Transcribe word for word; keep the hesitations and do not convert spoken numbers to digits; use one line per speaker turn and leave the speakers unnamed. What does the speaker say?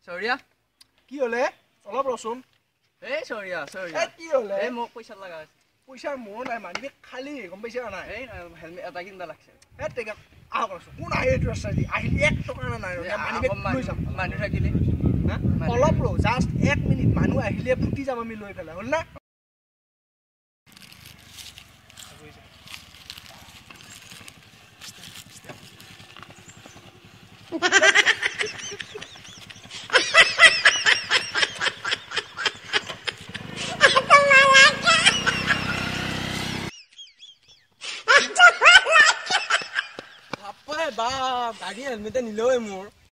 Sorya.
কি হলে? অলপ ৰচোন।
এই sorya, sorya.
এ কি হলে?
এই মোক পইচা লাগা আছে।
পইচা মোৰ নাই মানিবে খালি গম পাইছা না?
এই হেলমেট এটা কিনবা লাগছে।
এ টেকা আহ কৰছো। কোন আহে এইটো ৰাস্তা দি? আহিলি এক টকা না নাই ৰ। মানিবে লৈ যাম।
মানুহ থাকিলে।
হা? অলপ ৰ জাস্ট এক মিনিট মানুহ আহিলে ফুটি যাম আমি লৈ পেলাই হ'ল না?
বাপ গাড়ী হেলমেটে নিলেও মোৰ